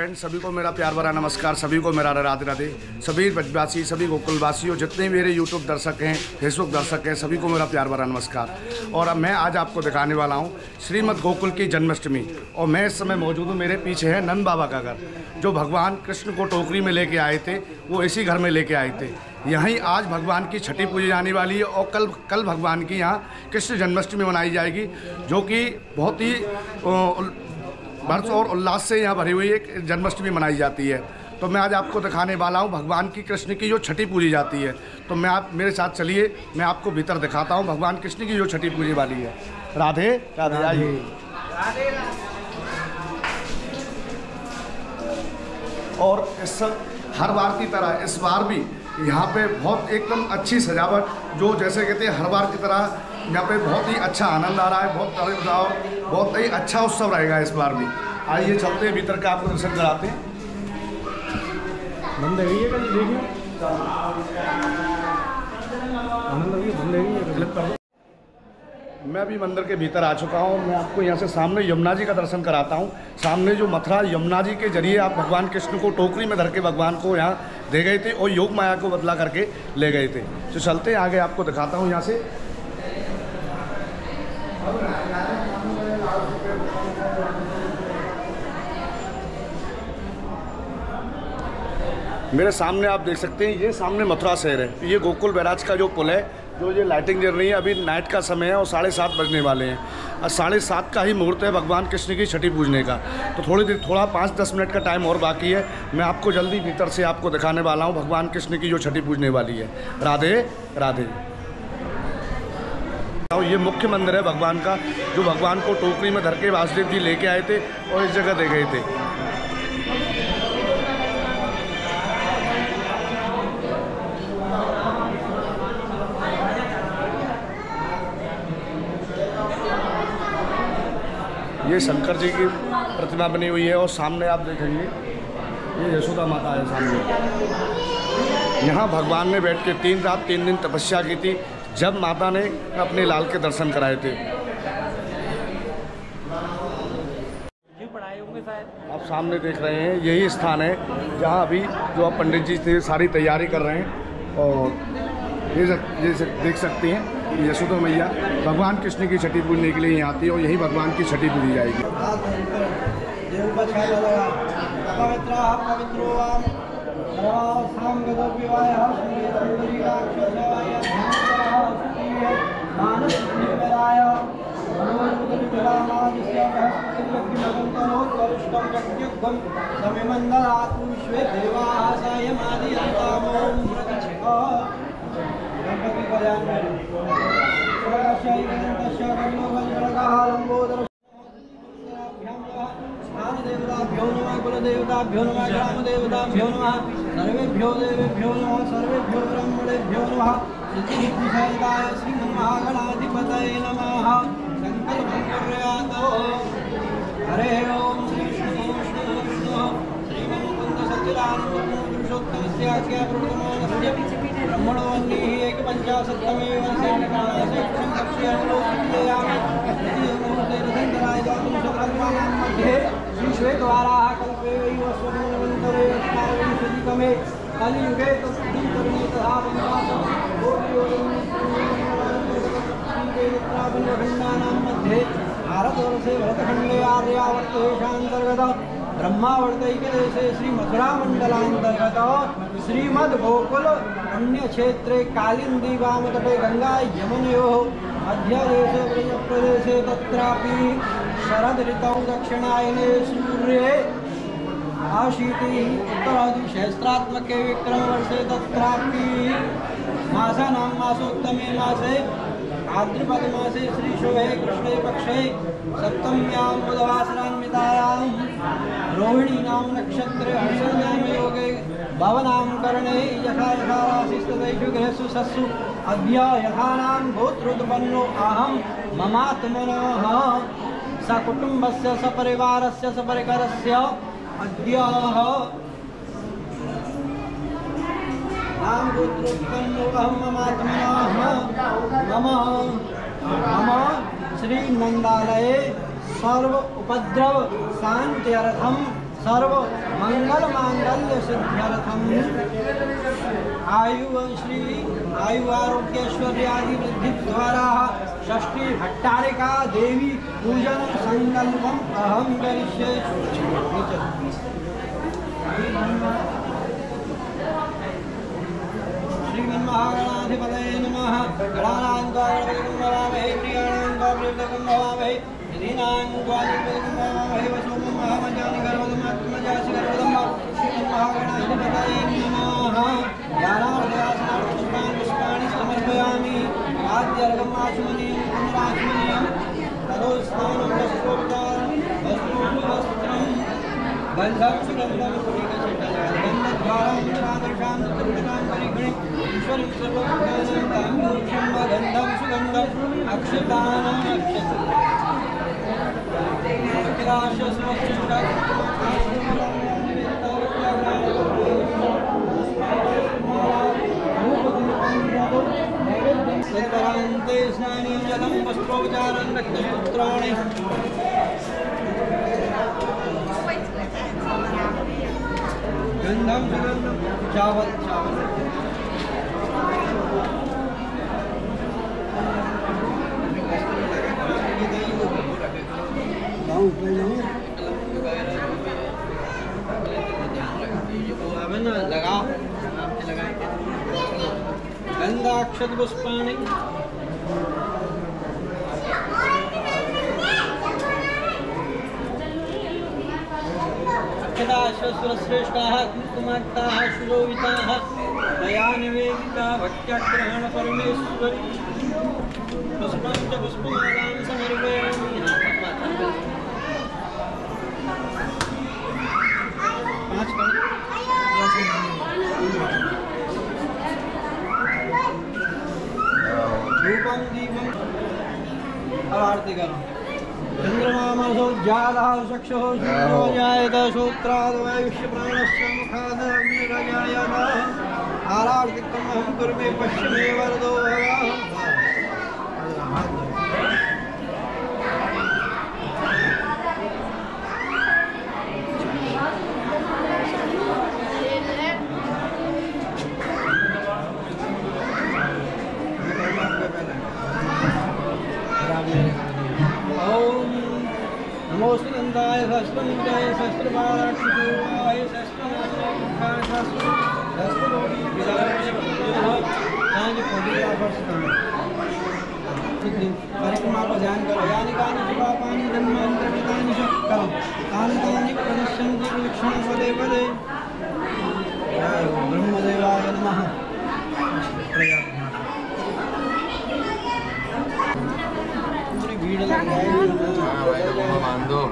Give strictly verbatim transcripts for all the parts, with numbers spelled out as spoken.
Friends, सभी को मेरा प्यार भरा नमस्कार। सभी को मेरा राधे राधे। सभी ब्रजवासी, सभी गोकुलवासियों, जितने मेरे यूट्यूब दर्शक हैं, फेसबुक दर्शक हैं, सभी को मेरा प्यार भरा नमस्कार। और अब मैं आज आपको दिखाने वाला हूं श्रीमद् गोकुल की जन्माष्टमी। और मैं इस समय मौजूद हूँ, मेरे पीछे है नंद बाबा का घर, जो भगवान कृष्ण को टोकरी में लेके आए थे, वो इसी घर में लेके आए थे। यहीं आज भगवान की छठी पूजी जाने वाली है और कल कल भगवान की यहाँ कृष्ण जन्माष्टमी मनाई जाएगी, जो कि बहुत ही हर्ष और उल्लास से यहाँ भरी हुई एक जन्माष्टमी मनाई जाती है। तो मैं आज आपको दिखाने वाला हूँ भगवान की कृष्ण की जो छठी पूजी जाती है। तो मैं आप मेरे साथ चलिए, मैं आपको भीतर दिखाता हूँ भगवान कृष्ण की जो छठी पूजी वाली है। राधे राधे। आइए। और इस हर बार की तरह इस बार भी यहाँ पे बहुत एकदम अच्छी सजावट, जो जैसे कहते हैं हर बार की तरह यहाँ पे बहुत ही अच्छा आनंद आ रहा है। बहुत बहुत ही अच्छा उत्सव रहेगा इस बार भी। आइए चलते हैं भीतर का, आपको दर्शन कराते हैं। बंद है कल देखिए, आनंद लगी बंद है। मैं अभी मंदिर के भीतर आ चुका हूँ। मैं आपको यहाँ से सामने यमुना जी का दर्शन कराता हूँ। सामने जो मथुरा यमुना जी के जरिए आप भगवान कृष्ण को टोकरी में धर के भगवान को यहाँ दे गए थे और योग माया को बदला करके ले गए थे। तो चलते हैं आगे, आपको दिखाता हूँ यहाँ से। मेरे सामने आप देख सकते हैं, ये सामने मथुरा शहर है। ये गोकुल बैराज का जो पुल है, जो ये लाइटिंग जल रही है, अभी नाइट का समय है और साढ़े सात बजने वाले हैं और साढ़े सात का ही मुहूर्त है भगवान कृष्ण की छठी पूजने का। तो थोड़ी देर थोड़ा पाँच दस मिनट का टाइम और बाकी है। मैं आपको जल्दी भीतर से आपको दिखाने वाला हूँ भगवान कृष्ण की जो छठी पूजने वाली है। राधे राधे। ये मुख्य मंदिर है भगवान का, जो भगवान को टोकरी में धर के वासुदेव जी लेके आए थे और इस जगह दे गए थे। ये शंकर जी की प्रतिमा बनी हुई है और सामने आप देखेंगे ये यशोदा माता है सामने। यहाँ भगवान ने बैठ के तीन रात तीन दिन तपस्या की थी, जब माता ने अपने लाल के दर्शन कराए थे। आप सामने देख रहे हैं, यही स्थान है जहाँ अभी जो आप पंडित जी थे सारी तैयारी कर रहे हैं। और ये ये देख सकते हैं यशोदा मैया भगवान कृष्ण की छठी पूजने के लिए यहाँ आती है और यही भगवान की छठी पूजी जाएगी। कुलदेवताभ्यो नमः, ग्रामदेवताभ्यो नमः, सर्वेभ्यो देवेभ्यो नमः, सर्वेभ्यो ब्रह्मणेभ्यो नमः। सिद्धिविषयकाय श्रीमन्महागणाधिपतये नमः। संकल्पं कुर्यातो। हरे ओम श्री विष्णु विष्णु विष्णु श्रीमन्मुकुन्द सच्चिदानन्द पुरुषोत्तमस्य आख्या प्रथमोऽस्य ब्रह्मणोऽन्निः एकपञ्चाशत्तमे वर्षे निकालसे संकप्स्यानुलोकितयामि। द्वितीयमुहूर्ते रथन्तराय जातुं शतकर्माणां मध्ये श्रीश्वेतवाराः कल्पे वैवस्वतमन्वन्तरे अष्टाविंशतितमे कलियुगे तस्मिन् तरुणे तथा पञ्चाशत्खण्डानां मध्ये भारतवर्षे भरतखण्डे आर्यावर्तेषान्तर्गत ब्रह्मावर्तैकदेशे श्री मथुरामण्डलान्तर्गत श्रीमद् गोकुल पुण्यक्षेत्रे कालिन्दी वामतटे गंगा यमुनयोः मध्यदेशे ब्रजप्रदेशे तत्रापि शरद ऋतौ दक्षिणायने सूर्ये आशीतिः उत्तरादिसहस्रात्मके विक्रमवर्षे तत्रापि मासानां मासोत्तमे मासे भाद्रपद मासे श्रीशोभे कृष्णे पक्षे सप्तम्यां बुधवासरान्वितायां रोहिणीनां नक्षत्रे हर्षण्यां योगे भवनां कर्णे यथा यथा राशिस्तदैषु गृहेषु सत्सु अद्य यथानां गोत्रोत्पन्नो अहं ममात्मनः सकुटुम्बस्य सपरिवारस्य सपरिकरस्य अद्य नाम गोत्रोत्पन्नो अहं ममात्मनः मम मम श्री नंदालये सर्व उपद्रव शांत्यर्थम सर्व मंगल मांगल्य सिद्ध्यर्थम आयु श्री आयु आरोग्य ऐश्वर्यादि वृद्धि द्वारा षष्ठी भट्टारिका देवी पूजन संकल्पम अहम करिष्ये। श्रीमन्महागणाधिपतये नमः। गणानां त्वा गणपतिं भवामहे, प्रियाणां त्वा प्रियतमं भवामहे, निधीनां त्वा निधीनां भवामहे, वसुमं महामजानि गर्भदमात्मजासि गर्भदम्। श्रीमन्महागणाधिपतये नमः। ज्ञानार्धयासनार्थपुष्पाणि पुष्पाणि समर्पयामि। आद्यर्घम् आचमनीयं पुनराचमनीयं तदोस्नानं वस्त्रोपचारं वस्त्रों वस्त्रं गन्धं सुगन्धं गन्धद्वारां राधर्षां पुरुषां परिगणे ईश्वरं सर्वभूतानां ताम्बूषं वा गन्धं सुगन्धं अक्षतानाम् अक्षतान्ते स्नानीं जलं वस्त्रोपचारं रक्तसूत्राणि गंधम सुगंधम चावल चावल लगा गंधाक्षत पुष्पाणि श्रेष्ठाः कुंकुमाक्ताः सुलोहिताः दया निवेदिता भक्त्याग्रहण परमेश्वरी पुष्पं च पुष्पमालां समर्पयामि। पाँच धूपं दीपं आरती करो। चंद्रमामसो ज्यालः चक्षुः शून्यो जायत श्रोत्राद्वायुष्य प्राणस्य मुखादग्निरजायत आरार्तिकमहं कुर्मे पश्चिमे वरदो भवः। नमोस्तुनंदाय सहस्रमुखाय सहस्रबाणाक्षितोवाय सहस्रनामोमुखाय सहस्रकोटि विदाय आज पौधे वर्ष परिक्रमा का ध्यान करो। यानी कानि च पापानि जन्मान्तरकृतानि च करो तानि तानि प्रणश्यन्ति विलक्षणं पदे पदे। ब्रह्मदेवाय नमः। पूरी भीड़ लग जाएगी। बांधो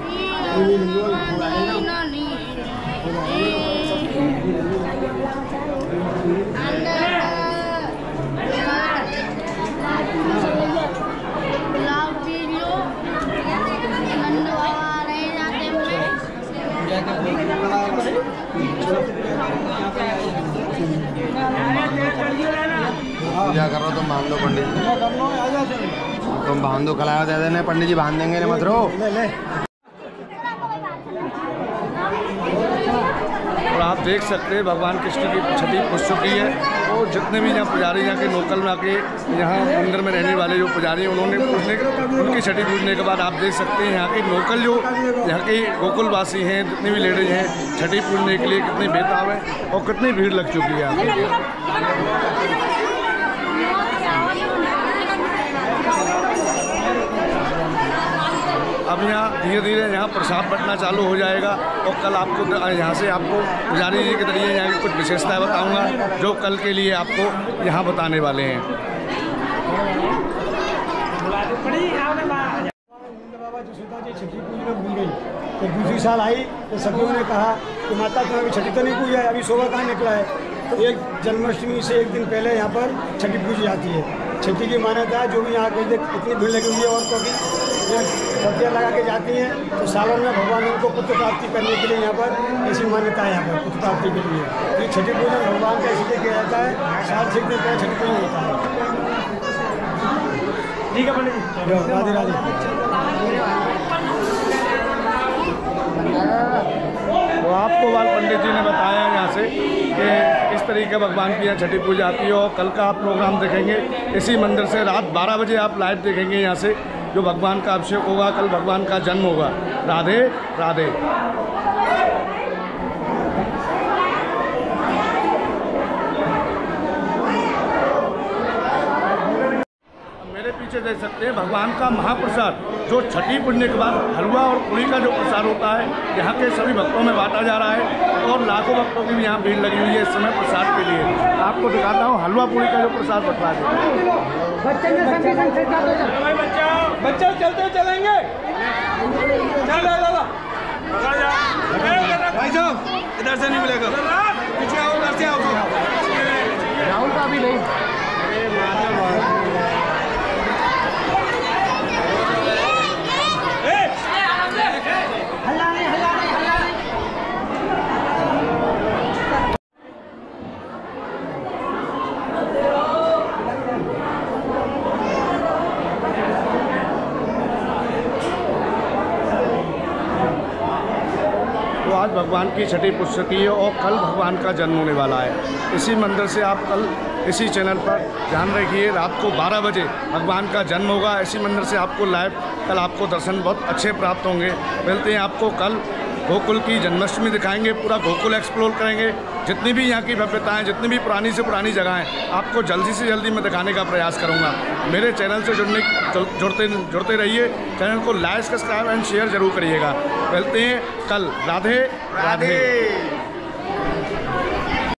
पूजा करो तुम बांध दो पंडित जी, तुम बांध दो, कलाया दे देने पंडित जी, बांध देंगे ना मत रो। और आप देख सकते हैं भगवान कृष्ण की छठी पुज चुकी है और जितने भी यहाँ पुजारी यहाँ के लोकल में आके यहाँ मंदिर में रहने वाले जो पुजारी हैं उन्होंने पूजने उनकी छठी पूजने के बाद आप देख सकते हैं यहाँ के लोकल जो यहाँ के गोकुलवासी हैं जितने भी लेडीज हैं छठी पूजने के लिए कितनी बेताब है और कितनी भीड़ लग चुकी है यहाँ पे। अब यहाँ धीरे धीरे यहाँ प्रसाद बंटना चालू हो जाएगा और कल आपको यहाँ से आपको पुजारी जी के जरिए यहाँ की कुछ विशेषताएं बताऊंगा जो कल के लिए आपको यहाँ बताने वाले हैं। जसोदा जी छठी पूजने भूल गई तो दूसरी साल आई तो सभी ने कहा कि माता तुम्हें अभी छठी तो नहीं पूजा है, अभी शोभा कहाँ निकला है। तो एक जन्माष्टमी से एक दिन पहले यहाँ पर छठी पूजी जाती है। छठी की मान्यता है जो भी यहाँ के इतनी भीड़ लगी हुई है और तो भी सब्जियाँ लगा के जाती हैं तो सावन में भगवान उनको पुत्र प्राप्ति करने के लिए यहाँ पर ऐसी मान्यता है यहाँ पर पुत्र प्राप्ति के लिए। तो छठी पूजन भगवान का इसलिए किया जाता है, साल छः दिन पहले छठी पूजन होता है। ठीक है पंडित जी, राधे राधे। आपको बाल पंडित जी ने बताया यहाँ से कि किस तरीके भगवान की यहाँ छठी पूजा आती है। और कल का आप प्रोग्राम देखेंगे इसी मंदिर से रात बारह बजे आप लाइव देखेंगे यहाँ से, जो भगवान का अभिषेक होगा, कल भगवान का जन्म होगा। राधे राधे। मेरे पीछे देख सकते हैं भगवान का महाप्रसाद, जो छठी पूजने के बाद हलवा और पूरी का जो प्रसाद होता है यहाँ के सभी भक्तों में बांटा जा रहा है। और लाखों भक्तों की भी यहाँ भीड़ लगी हुई है इस समय प्रसाद के लिए। आपको दिखाता हूँ हलवा पूरी का जो प्रसाद बटवा दें। बच्चे चलते चलेंगे। भाई साहब इधर से नहीं मिलेगा, पीछे आओ, इधर से आओ। राहुल का भी नहीं। तो आज भगवान की छठी पुष्यति है और कल भगवान का जन्म होने वाला है। इसी मंदिर से आप कल इसी चैनल पर ध्यान रखिए, रात को बारह बजे भगवान का जन्म होगा। इसी मंदिर से आपको लाइव कल आपको दर्शन बहुत अच्छे प्राप्त होंगे। मिलते हैं आपको कल। गोकुल की जन्माष्टमी दिखाएंगे, पूरा गोकुल एक्सप्लोर करेंगे। जितनी भी यहाँ की भव्यताएँ, जितनी भी पुरानी से पुरानी जगहें आपको जल्दी से जल्दी मैं दिखाने का प्रयास करूँगा। मेरे चैनल से जुड़ने जुड़ते जुड़ते रहिए। चैनल को लाइक, सब्सक्राइब एंड शेयर जरूर करिएगा। मिलते हैं कल। राधे राधे।